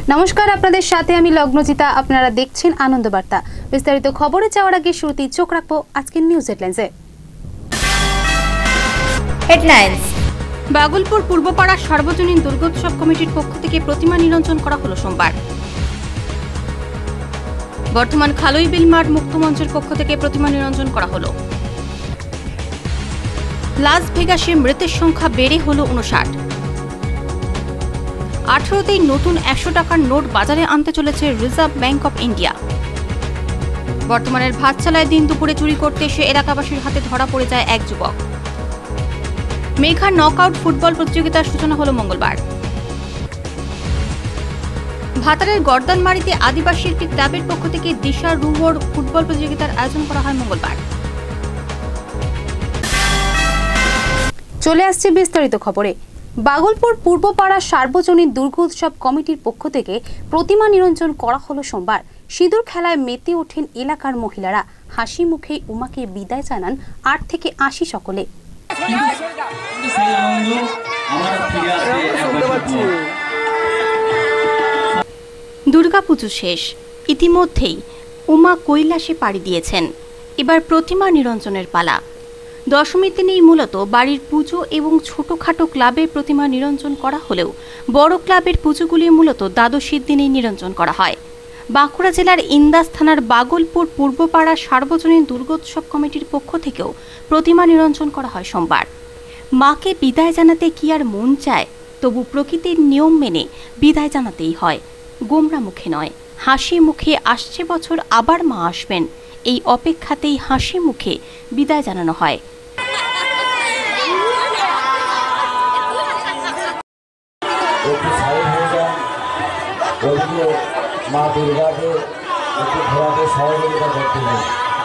নমস্কার, আপনাদের সাথে আমি লগ্নজিতা। আপনারা দেখছেন আনন্দ বার্তা। বিস্তারিত খবরে যাওয়ার আগে শুরুতেই চোখ রাখবো আজকের নিউজ হেডলাইন্সে। হেডলাইন্স। বাগলপুর পূর্বপাড়া সার্বজনীন দুর্গোৎসব কমিটির পক্ষ থেকে প্রতিমা নিরঞ্জন করা হলো সোমবার। বর্তমান খালইবিল মাঠ মুক্তমঞ্চের পক্ষ থেকে প্রতিমা নিরঞ্জন করা হলো। লাস ভেগাসে মৃতের সংখ্যা বেড়ে হলো 59। 18তেই নতুন 100 টাকার নোট বাজারে আনতে চলেছে রিজার্ভ ব্যাংক অফ ইন্ডিয়া। বর্তমানের ভাতচালায় দিন দুপুরে চুরি করতে এসে এলাকাবাসীর হাতে ধরা পড়ে যায় এক যুবক। মেঘা নকআউট ফুটবল প্রতিযোগিতার সূচনা হলো মঙ্গলবার। ভাতারের গর্দানমারিতে আদিবাসী শিল্পী ক্লাবের পক্ষ থেকে দিশা রুওর ফুটবল প্রতিযোগিতার আয়োজন করা হয় মঙ্গলবার। চলে আসছে বিস্তারিত খবরে। বাগলপুর পূর্বপাড়া সার্বজনীন দুর্গোৎসব কমিটির পক্ষ থেকে প্রতিমা নিরঞ্জন করা হলো সোমবার। সিঁদুর খেলায় মেতে ওঠেন এলাকার মহিলারা। হাসি মুখে উমাকে বিদায় জানান 8 থেকে 80 সকলে। দুর্গাপুজো শেষ, ইতিমধ্যেই উমা কৈলাসে পাড়ি দিয়েছেন। এবার প্রতিমা নিরঞ্জনের পালা। দশমীর দিনেই মূলত বাড়ির পুজো এবং ছোটখাটো ক্লাবের প্রতিমা নিরঞ্জন করা হলেও বড় ক্লাবের পুজোগুলি মূলত দ্বাদশীর দিনেই নিরঞ্জন করা হয়। বাঁকুড়া জেলার ইন্দাস থানার বাগলপুর পূর্বপাড়া সার্বজনীন দুর্গোৎসব কমিটির পক্ষ থেকেও প্রতিমা নিরঞ্জন করা হয় সোমবার। মাকে বিদায় জানাতে কি আর মন চায়, তবু প্রকৃতির নিয়ম মেনে বিদায় জানাতেই হয়। গোমরা মুখে নয়, হাসি মুখে আসছে বছর আবার মা আসবেন, এই অপেক্ষাতেই হাসি মুখে বিদায় জানানো হয়। মা দুর্গাকে একটু ঘোরাতে সহযোগিতা করতে হবে।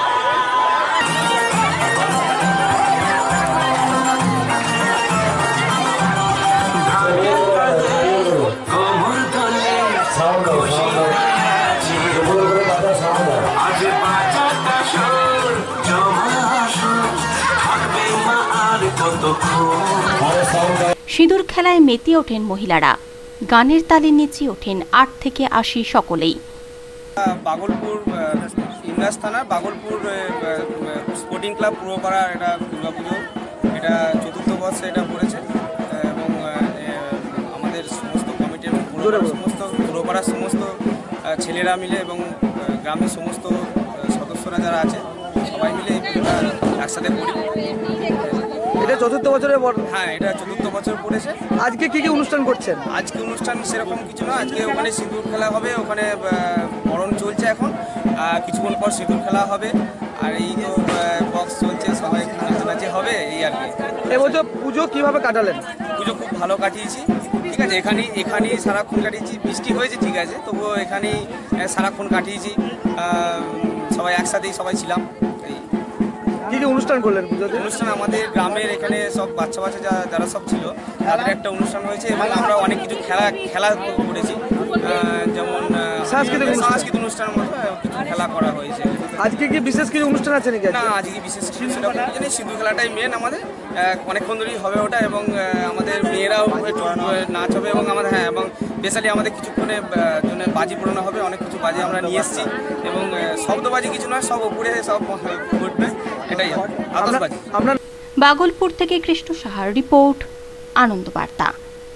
সিঁদুর খেলায় মেতে ওঠেন মহিলারা। গানের তালে নেচে ওঠেন 8 থেকে 80 সকলেই। বাগলপুর ইন্দাস থানার বাগলপুর স্পোর্টিং ক্লাব পূর্বপাড়া এটা দুর্গাপুজো, এটা 4র্থ বর্ষে এটা পড়েছে এবং আমাদের সমস্ত কমিটির সমস্ত পূর্বপাড়ার সমস্ত ছেলেরা মিলে এবং গ্রামের সমস্ত সদস্যরা যারা আছে সবাই মিলে একসাথে করি। এটা 4র্থ বছরের হ্যাঁ, এটা 4র্থ বছর পড়েছে। আজকে কি কি অনুষ্ঠান করছেন? আজকে অনুষ্ঠান সেরকম কিছু না, আজকে ওখানে সিঁদুর খেলা হবে, ওখানে বরণ চলছে এখন, কিছুক্ষণ পর সিঁদুর খেলা হবে, আর এই তো বক্স চলছে, সবাই নাচানাচি হবে এই আর কি। এবছর পুজো কিভাবে কাটালেন? পুজো খুব ভালো কাটিয়েছি, ঠিক আছে। এখানেই সারাক্ষণ কাটিয়েছি, বৃষ্টি হয়েছে ঠিক আছে, তবুও এখানেই সারাক্ষণ কাটিয়েছি, সবাই একসাথেই সবাই ছিলাম। কি কি অনুষ্ঠান করলেন পুজোতে? অনুষ্ঠান আমাদের গ্রামের এখানে সব বাচ্চা যারা সব ছিল তাদের একটা অনুষ্ঠান হয়েছে এবং আমরা অনেক কিছু খেলা করেছি, যেমন সাংস্কৃতিক অনুষ্ঠানের মতো কিছু খেলা করা হয়েছে। আজকে কি বিশেষ কিছু অনুষ্ঠান আছে নাকি? না, আজকে বিশেষ কিছু সেরকম জানি, সিঁদুর খেলাটাই মেন আমাদের, অনেকক্ষণ ধরেই হবে ওটা, এবং আমাদের মেয়েরাও একটু নাচ হবে এবং আমাদের এবং স্পেশালি আমাদের কিছুক্ষণে জন্য বাজি পোড়ানো হবে, অনেক কিছু বাজি আমরা নিয়ে এসেছি এবং শব্দবাজি কিছু নয়, সব উপরে সব ঘটবে, এটাই আতশবাজি। বাগলপুর থেকে কৃষ্ণ সাহার রিপোর্ট, আনন্দ বার্তা।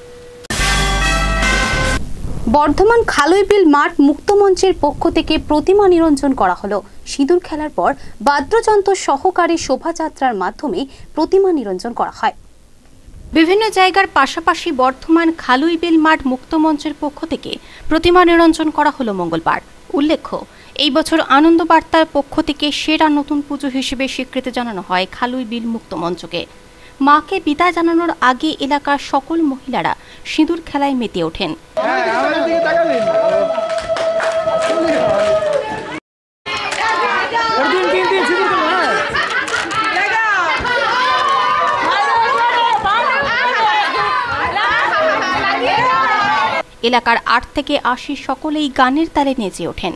বর্ধমান খালইবিল মাঠ মুক্তমঞ্চের পক্ষ থেকে প্রতিমা নিরঞ্জন করা হলো। সিঁদুর খেলার পর বাদ্যযন্ত্র সহকারে শোভাযাত্রার মাধ্যমে প্রতিমা নিরঞ্জন করা হয়। বিভিন্ন জায়গার পাশাপাশি বর্ধমান খালইবিল মাঠ মুক্তমঞ্চের পক্ষ থেকে প্রতিমা নিরঞ্জন করা হলো মঙ্গলবার। উল্লেখ্য, এই বছর আনন্দ বার্তার পক্ষ থেকে সেরা নতুন পুজো হিসেবে স্বীকৃতি জানানো হয় খালইবিল মুক্তমঞ্চকে। মাকে বিদায় জানানোর আগে এলাকার সকল মহিলারা সিঁদুর খেলায় মেতে ওঠেন। এলাকার 8 থেকে 80 সকলেই গানের তালে নেচে ওঠেন।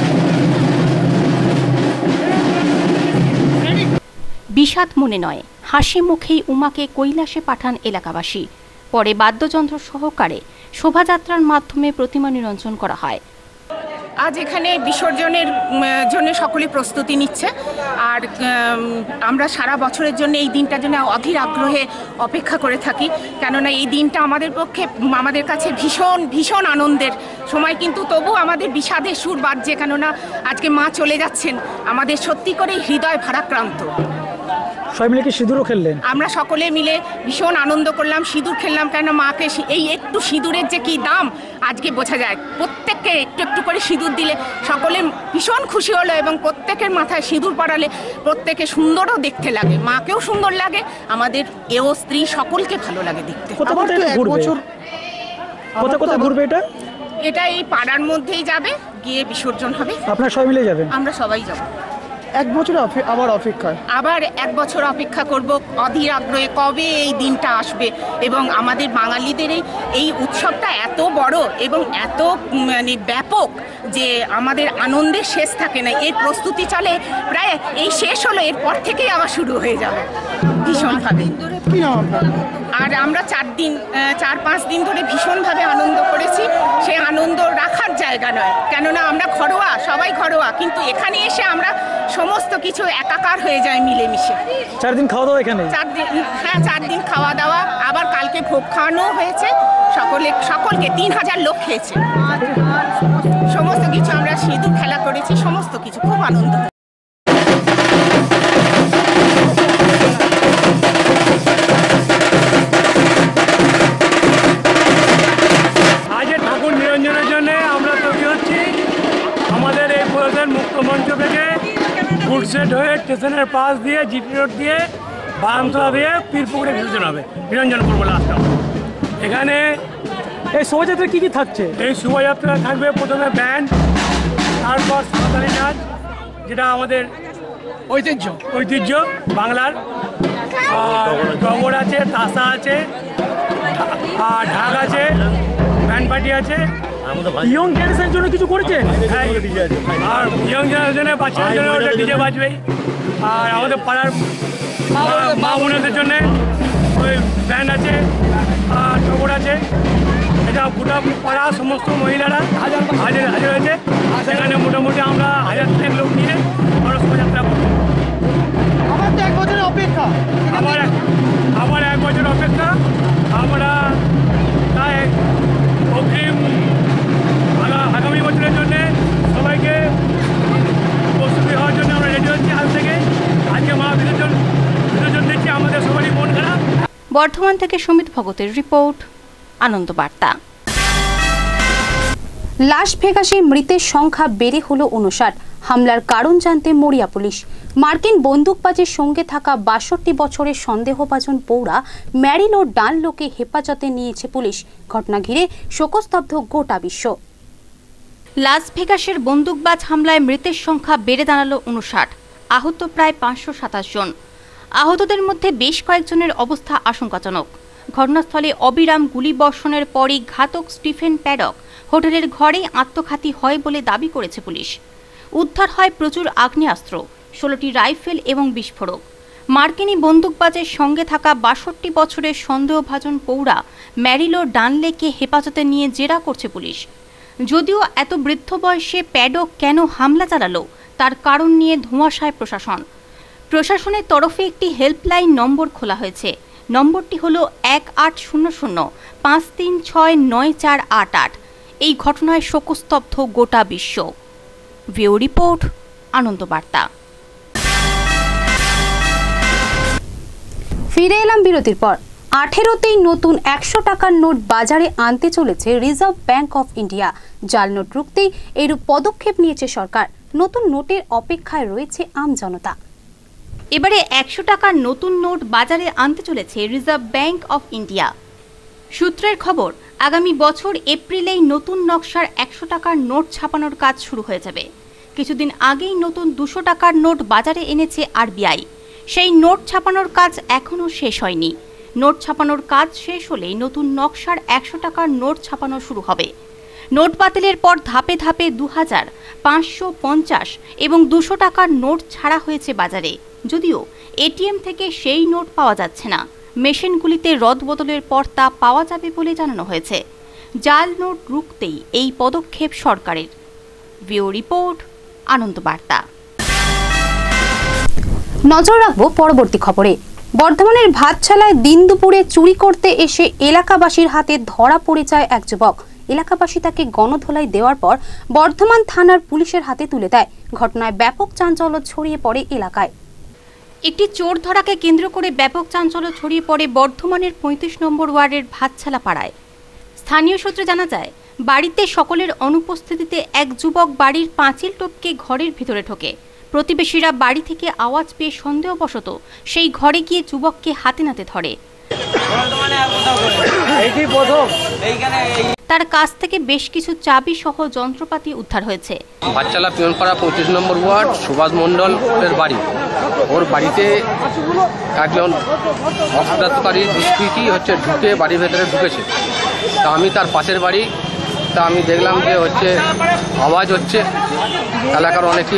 বিষাদ মনে নয়, হাসি মুখেই উমাকে কৈলাসে পাঠান এলাকাবাসী। পরে বাদ্যযন্ত্র সহকারে শোভাযাত্রার মাধ্যমে প্রতিমা নিরঞ্জন করা হয়। আজ এখানে বিসর্জনের জন্য সকলে প্রস্তুতি নিচ্ছে, আর আমরা সারা বছরের জন্য এই দিনটার জন্য অধীর আগ্রহে অপেক্ষা করে থাকি, কেননা এই দিনটা আমাদের কাছে ভীষণ ভীষণ আনন্দের সময়, কিন্তু তবু আমাদের বিষাদের সুর বাজছে, কেননা আজকে মা চলে যাচ্ছেন। আমাদের সত্যি করে হৃদয় ভারাক্রান্ত। সবাই মিলে কি সিঁদুরও খেললেন? আমরা সকলে মিলে ভীষণ আনন্দ করলাম, সিঁদুর খেললাম, কেন মাকে এই একটু সিঁদুরের যে কি দাম আজকে বোঝা যায়। প্রত্যেককে একটু একটু করে সিঁদুর দিলে সকলে ভীষণ খুশি হলো, এবং প্রত্যেকের মাথায় সিঁদুর পরালে প্রত্যেকে সুন্দরও দেখতে লাগে, মাকেও সুন্দর লাগে, আমাদের এও স্ত্রী সকলকে ভালো লাগে দেখতে। কোথায় ঘুরবে এটা? এটা এই পাড়ার মধ্যেই যাবে, গিয়ে বিসর্জন হবে। আপনারা সবাই মিলে যাবেন? আমরা সবাই যাব। এক বছর আবার এক বছর অপেক্ষা করব অধীর আগ্রহে, কবে এই দিনটা আসবে। এবং আমাদের বাঙালিদের এই উৎসবটা এত বড় এবং এত ব্যাপক যে আমাদের আনন্দের শেষ থাকে না। এর প্রস্তুতি চলে প্রায়, এই শেষ হলো, এরপর থেকেই আবার শুরু হয়ে যাবে ভীষণভাবে। আর আমরা 4-5 দিন ধরে ভীষণভাবে আনন্দ করেছি। সে আনন্দ রাখার জায়গা নয়, কেননা আমরা ঘরোয়া, সবাই ঘরোয়া, কিন্তু এখানে এসে আমরা সমস্ত কিছু একাকার হয়ে যায় মিলেমিশে। 4 দিন খাওয়া দাওয়া এখানে? 4 দিন খাওয়া দাওয়া, আবার কালকে ভোগ খাওয়ানো হয়েছে সকলকে। 3000 লোক খেয়েছে। সমস্ত কিছু আমরা সিঁদুর খেলা করেছি, সমস্ত কিছু খুব আনন্দ। ঠাকুর নিরঞ্জনের জন্য আমরা তৈরি হচ্ছি। আমাদের এই প্রধান মুক্ত মঞ্চ থেকে ফুটসেট হয়ে স্টেশনের পাশ দিয়ে জিটি রোড দিয়ে বারামতলা দিয়ে পীরপুকুরে নিরঞ্জন করবো লাস্টটা। এখানে এই শোভাযাত্রা কি থাকছে? এই শোভাযাত্রা থাকবে প্রথমে ব্যান্ড, তারপর সাঁওতালি নাচ, যেটা আমাদের ঐতিহ্য বাংলার। আর ডগর আছে, তাসা আছে, আর ঢাক আছে, ব্যান্ড পার্টি আছে। ইয়ং জেনারেশনের জন্য কিছু করেছেন? হ্যাঁ, আর ইয়ং জেনারেশনের বাচ্চাদের জন্য ওটা ডিজে বাজবেই। আর আমাদের পাড়ার মা বোনদের জন্যে ওই ব্যান্ড আছে আর ঠোকর আছে। এটা গোটা পাড়া সমস্ত মহিলারা হাজির হয়েছে। সেখানে মোটামুটি আমরা 1000 থেকে লোক নিয়ে বড় শোভাযাত্রা করবো। আমার তো 1 বছরের অপেক্ষা। আবার 1 বছর অপেক্ষা। আমরা তাই অগ্রিম আগামী বছরের জন্য সবাইকে প্রস্তুতি হওয়ার জন্য আমরা রেডি হচ্ছি আজ থেকে। আজকে মা বিসর্জন দিচ্ছি, আমাদের সবারই মন খারাপ। বর্ধমান থেকে সুমিত ভগতের রিপোর্ট, আনন্দ বার্তা। লাস ভেগাসে মৃতের সংখ্যা বেড়ে হলো 59। হামলার কারণ জানতে মরিয়া পুলিশ। মার্কিন বন্দুকবাজের সঙ্গে থাকা 62 বছরের সন্দেহভাজন পৌরা ম্যারিলো ডানলোকে হেফাজতে নিয়েছে পুলিশ। ঘটনা ঘিরে শোকস্তব্ধ গোটা বিশ্ব। লাস ভেগাসের বন্দুকবাজ হামলায় মৃতের সংখ্যা বেড়ে দাঁড়ালো 59, আহত প্রায় 527 জন। আহতদের মধ্যে বেশ কয়েকজনের অবস্থা আশঙ্কাজনক। ঘটনাস্থলে অবিরাম গুলিবর্ষণের পরই ঘাতক স্টিফেন প্যাডক হোটেলের ঘরেই আত্মঘাতী হয় বলে দাবি করেছে পুলিশ। উদ্ধার হয় প্রচুর আগ্নেয়াস্ত্র, 16টি রাইফেল এবং বিস্ফোরক। মার্কিনী বন্দুকবাজের সঙ্গে থাকা 62 বছরের সন্দেহভাজন পৌরা ম্যারিলো ডানলেকে হেফাজতে নিয়ে জেরা করছে পুলিশ। যদিও এত বৃদ্ধ বয়সে প্যাডক কেন হামলা চালালো তার কারণ নিয়ে ধোঁয়াশায় প্রশাসন। প্রশাসনের তরফে একটি হেল্পলাইন নম্বর খোলা হয়েছে। নম্বরটি হল 1800-536-9488। এই ঘটনায় শোকস্তব্ধ গোটা বিশ্ব। ভিউ রিপোর্ট, আনন্দ বার্তা। ফিরে এলাম বিরতির পর। 18তেই নতুন 100 টাকার নোট বাজারে আনতে চলেছে রিজার্ভ ব্যাংক অফ ইন্ডিয়া। জাল নোট রুখতেই এরূপ পদক্ষেপ নিয়েছে সরকার। নতুন নোটের অপেক্ষায় রয়েছে আমজনতা। এবারে 100 টাকার নতুন নোট বাজারে আনতে চলেছে রিজার্ভ ব্যাংক অফ ইন্ডিয়া। সূত্রের খবর, আগামী বছর এপ্রিলেই নতুন নকশার 100 টাকার নোট ছাপানোর কাজ শুরু হয়ে যাবে। কিছুদিন আগেই নতুন 200 টাকার নোট বাজারে এনেছে আরবিআই। সেই নোট ছাপানোর কাজ এখনও শেষ হয়নি। নোট ছাপানোর কাজ শেষ হলেই নতুন নকশার 100 টাকার নোট ছাপানো শুরু হবে। নোট বাতিলের পর ধাপে ধাপে 2000, 550 এবং 200 টাকার নোট ছাড়া হয়েছে বাজারে। যদিও এটিএম থেকে সেই নোট পাওয়া যাচ্ছে না, মেশিনগুলিতে রদবদলের পর তা পাওয়া যাবে বলে জানানো হয়েছে। জাল নোট রুখতেই এই পদক্ষেপ সরকারের। ব্যুরো রিপোর্ট, আনন্দ বার্তা। নজর রাখবো পরবর্তী খবরে। বর্ধমানের ভাতছালায় দিন দুপুরে চুরি করতে এসে এলাকাবাসীর হাতে ধরা পড়ে যায় এক যুবক। এলাকাবাসী তাকে গণধোলাই দেওয়ার পর বর্ধমান থানার পুলিশের হাতে তুলে দেয়। ঘটনায় ব্যাপক চাঞ্চল্য ছড়িয়ে পড়ে এলাকায়। একটি চোর ধরাকে কেন্দ্র করে ব্যাপক চাঞ্চল্য ছড়িয়ে পড়ে বর্ধমানের ৩৫ নম্বর ওয়ার্ডের ভাতছালা পাড়ায়। স্থানীয় সূত্রে জানা যায়, বাড়িতে সকলের অনুপস্থিতিতে এক যুবক বাড়ির পাঁচিল টপকে ঘরের ভিতরে ঢোকে। প্রতিবেশীরা বাড়ি থেকে আওয়াজ পেয়ে সন্দেহবশত সেই ঘরে গিয়ে যুবককে হাতে নাতে ধরে। তার কাছ থেকে বেশ কিছু চাবি সহ যন্ত্রপাতি উদ্ধার হয়েছে। ভাতছালা পিয়নপাড়া ৩৫ নম্বর ওয়ার্ড সুভাষ মণ্ডলের বাড়ি। ওর বাড়িতে একজন অপরাধকারী দুষ্কৃতী ঢুকে বাড়ির ভেতরে ঢুকেছে। তা আমি তার পাশের বাড়ি, তা আমি দেখলাম যে আওয়াজ হচ্ছে, এলাকার অনেকেই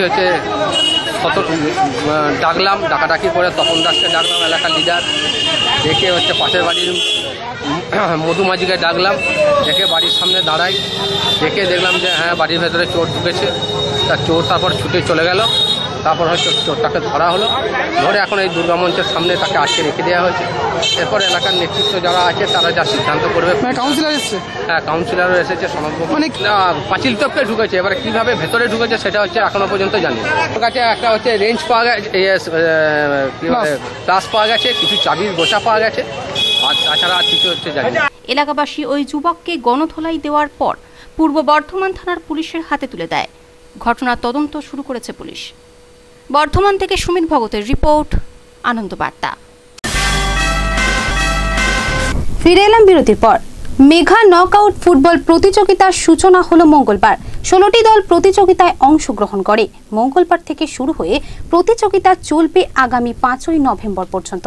ডাকলাম, ডাকাডাকি করে তপন দাসকে ডাকলাম, এলাকার লিডার। দেখে পাশের বাড়ির মধুমাঝিকে ডাকলাম, দেখে বাড়ির সামনে দাঁড়াই, দেখে দেখলাম যে হ্যাঁ বাড়ির ভেতরে চোর ঢুকেছে। তা চোর তারপর ছুটে চলে গেল। তারপর চোরটাকে ধরা হলো, ধরে এখন এই দুর্গা মঞ্চের সামনে তাকে আটকে রেখে দেওয়া হয়েছে। এরপর এলাকার নেতৃত্ব যারা আছে তারা যা সিদ্ধান্ত করবে। কাউন্সিলর এসছে? হ্যাঁ, কাউন্সিলরও এসেছে। মানে পাঁচিল টপকে ঢুকেছে, এবার কীভাবে ভেতরে ঢুকেছে সেটা এখনো পর্যন্ত জানি। ওর কাছে একটা রেঞ্জ পাওয়া গেছে, প্লাস পাওয়া গেছে, কিছু চাবির গোছা পাওয়া গেছে, আর তাছাড়া আর কিছু জানি না। এলাকাবাসী ওই যুবককে গণধোলাই দেওয়ার পর পূর্ব বর্ধমান থানার পুলিশের হাতে তুলে দেয়। ঘটনার তদন্ত শুরু করেছে পুলিশ। বর্ধমান থেকে সুমিত ভগতের রিপোর্ট, আনন্দ বার্তা। ফিরে এলাম বিরতির পর। মেঘা নকআউট ফুটবল প্রতিযোগিতার সূচনা হলো মঙ্গলবার। 16টি দল প্রতিযোগিতায় অংশগ্রহণ করে। মঙ্গলবার থেকে শুরু হয়ে প্রতিযোগিতা চলবে আগামী 5ই নভেম্বর পর্যন্ত।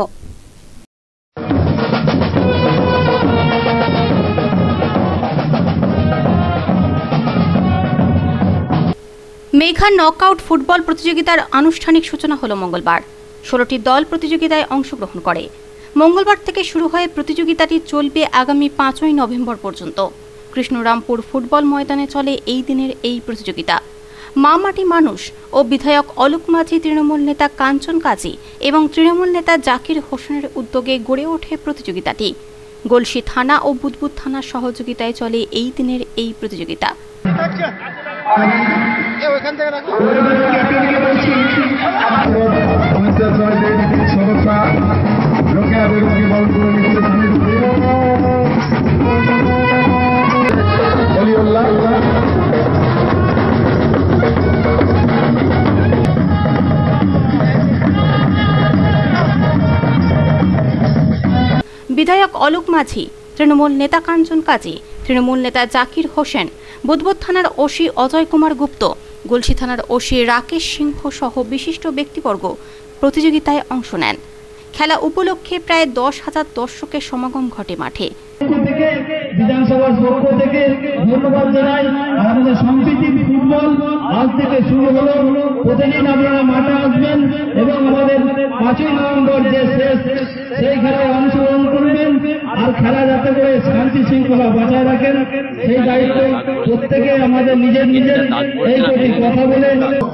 মেঘা নকআউট ফুটবল প্রতিযোগিতার আনুষ্ঠানিক সূচনা হলো মঙ্গলবার। 16টি দল প্রতিযোগিতায় অংশগ্রহণ করে। মঙ্গলবার থেকে শুরু হয়ে প্রতিযোগিতাটি চলবে আগামী 5ই নভেম্বর পর্যন্ত। কৃষ্ণরামপুর ফুটবল ময়দানে চলে এই দিনের এই প্রতিযোগিতা। মামাটি মানুষ ও বিধায়ক অলোক মাঝি, তৃণমূল নেতা কাঞ্চন কাজী এবং তৃণমূল নেতা জাকির হোসেনের উদ্যোগে গড়ে ওঠে প্রতিযোগিতাটি। গলসি থানা ও বুদবুদ থানার সহযোগিতায় চলে এই দিনের এই প্রতিযোগিতা। বিধায়ক অলোক মাঝি, তৃণমূল নেতা কাঞ্চন কাজী, তৃণমূল নেতা জাকির হোসেন, বুদবুদ থানার ওসি অজয় কুমার গুপ্ত, গলসি থানার ওসি রাকেশ সিংহ সহ বিশিষ্ট ব্যক্তিবর্গ প্রতিযোগিতায় অংশ নেন। খেলা উপলক্ষে প্রায় 10,000 দর্শকের সমাগম ঘটে মাঠে। বিধানসভার পক্ষ থেকে ধন্যবাদ জানাই। আমাদের সম্প্রীতি ফুটবল আজ থেকে শুরু হলো। প্রতিদিন আপনারা মাঠে আসবেন এবং আমাদের 5ই নভেম্বর যে শেষ, সেই খেলায় অংশগ্রহণ করবেন। আর খেলা যাতে করে শান্তি শৃঙ্খলা বজায় রাখেন, সেই দায়িত্ব প্রত্যেকে আমাদের নিজের এই প্রতি কথা বলে।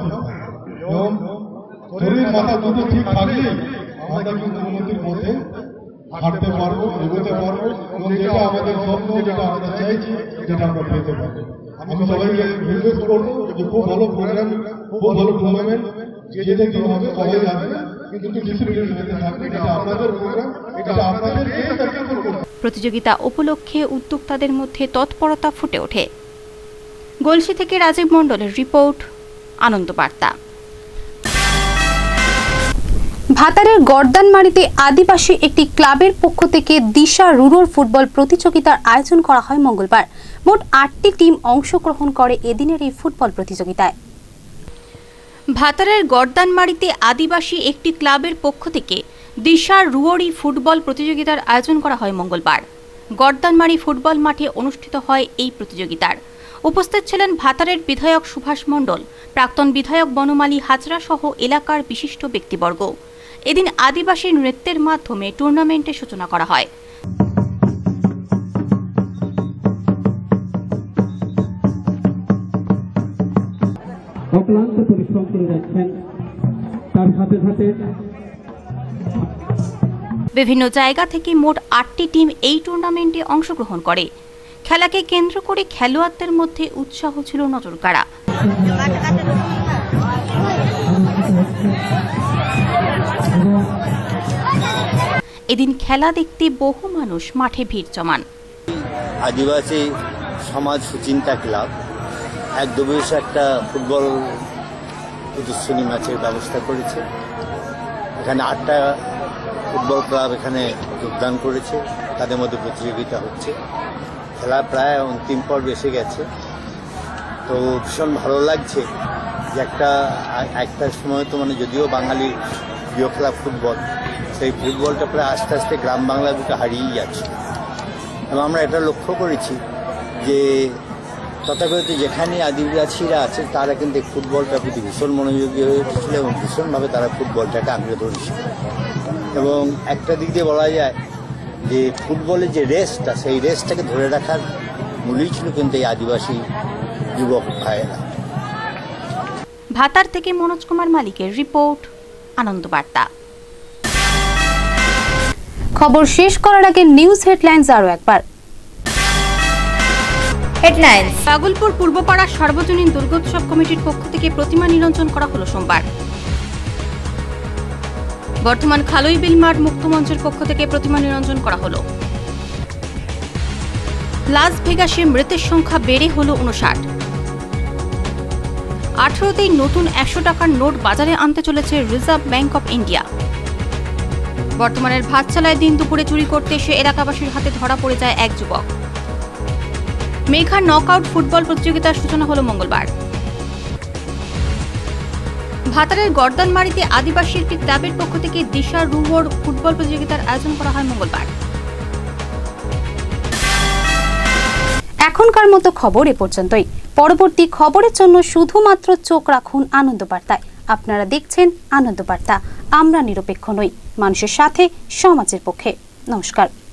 শরীর মাথা দুটো ঠিক থাকলে আমরা কিন্তু উন্নতির পথে হাঁটতে পারবো, এগোতে পারবো এবং যেটা আমাদের স্বপ্ন, যেটা আমরা চাইছি, যেটা আমরা পেতে পারবো। আমি সবাইকে রিকোয়েস্ট করবো যে খুব ভালো প্রোগ্রাম, খুব ভালো টুর্নামেন্ট, যেটা কি হবে সবাই আসবে, কিন্তু ডিসিপ্লিন মেনে থাকবে। এটা আপনাদের প্রোগ্রাম, এটা আপনাদের প্রতিযোগিতা উপলক্ষে উদ্যোক্তাদের মধ্যে তৎপরতা ফুটে ওঠে। গলসি থেকে রাজীব মণ্ডলের রিপোর্ট, আনন্দ বার্তা। ভাতারের গর্দানমারিতে আদিবাসী একটি ক্লাবের পক্ষ থেকে দিশা রুরাল ফুটবল প্রতিযোগিতার আয়োজন করা হয় মঙ্গলবার। মোট 8টি টিম অংশগ্রহণ করে এদিনের এই ফুটবল প্রতিযোগিতায়। ভাতারের গর্দানমারিতে আদিবাসী একটি ক্লাবের পক্ষ থেকে দিশা রুয়ারি ফুটবল প্রতিযোগিতার আয়োজন করা হয় মঙ্গলবার। গর্দানমারি ফুটবল মাঠে অনুষ্ঠিত হয় এই প্রতিযোগিতার। উপস্থিত ছিলেন ভাতারের বিধায়ক সুভাষ মণ্ডল, প্রাক্তন বিধায়ক বনমালী হাজরা সহ এলাকার বিশিষ্ট ব্যক্তিবর্গ। এদিন আদিবাসী নৃত্যের মাধ্যমে টুর্নামেন্টের সূচনা করা হয়। অক্লান্ত পরিশ্রম করে যাচ্ছেন, তার সাথে সাথে বিভিন্ন জায়গা থেকে মোট 8টি টিম এই টুর্নামেন্টে অংশগ্রহণ করে। খেলাকে কেন্দ্র করে খেলোয়াড়দের মধ্যে উৎসাহ ছিল নজরকাড়া। এদিন খেলা দেখতে বহু মানুষ মাঠে ভিড় জমান। আদিবাসী সমাজ সুচিন্তা ক্লাব একদমই একটা ফুটবল প্রদর্শনী ম্যাচের ব্যবস্থা করেছে। এখানে 8টা ফুটবল ক্লাব এখানে যোগদান করেছে, তাদের মধ্যে প্রতিযোগিতা হচ্ছে। খেলা প্রায় অন্তিম পর্বে এসে গেছে। তো ভীষণ ভালো লাগছে যে একটা সময় তো যদিও বাঙালির প্রিয় খেলা ফুটবল, সেই ফুটবলটা প্রায় আস্তে আস্তে গ্রাম বাংলার বুকে হারিয়েই যাচ্ছে। এবং আমরা এটা লক্ষ্য করেছি যে তথাকথিত যেখানে আদিবাসীরা আছে তারা কিন্তু ফুটবলটার প্রতি ভীষণ মনোযোগী হয়ে উঠেছিল এবং ভীষণভাবে তারা ফুটবলটাকে আঁকড়ে ধরেছিল। এবং একটা দিক দিয়ে বলা যায় যে ফুটবলের যে রেসটা, সেই রেসটাকে ধরে রাখার মূলই ছিল কিন্তু এই আদিবাসী যুবক ভাইয়েরা। ভাতার থেকে মনোজ কুমার মালিকের রিপোর্ট, আনন্দ বার্তা। খবর শেষ করার আগে নিউজ হেডলাইন্স আরো একবার। হেডলাইন্স: বাগলপুর পূর্বপাড়া সার্বজনীন দুর্গোৎসব কমিটির পক্ষ থেকে প্রতিমা নিরঞ্জন করা হলো সোমবার। বর্তমান খালই বিল মাঠ মুক্ত মঞ্চের পক্ষ থেকে প্রতিমা নিরঞ্জন করা হলো। লাস ভেগাসে মৃতের সংখ্যা বেড়ে হলো 59। 18তেই নতুন 100 টাকার নোট বাজারে আনতে চলেছে রিজার্ভ ব্যাংক অফ ইন্ডিয়া। বর্তমানের ভাতচালায় দিন দুপুরে চুরি করতে এসে এলাকাবাসীর হাতে ধরা পড়ে যায় এক যুবক। মেঘা নকআউট ফুটবল প্রতিযোগিতার সূচনা হলো মঙ্গলবার। ভাতারের গর্দানমারিতে আদিবাসী একটি ক্লাবের পক্ষ থেকে দিশা রুমোর ফুটবল প্রতিযোগিতার আয়োজন করা হয় মঙ্গলবার। এখনকার মতো খবর এ পর্যন্তই। পরবর্তী খবরের জন্য শুধুমাত্র চোখ রাখুন আনন্দ বার্তায়। আপনারা দেখছেন আনন্দ বার্তা। আমরা নিরপেক্ষ নই, মানুষের সাথে, সমাজের পক্ষে। নমস্কার।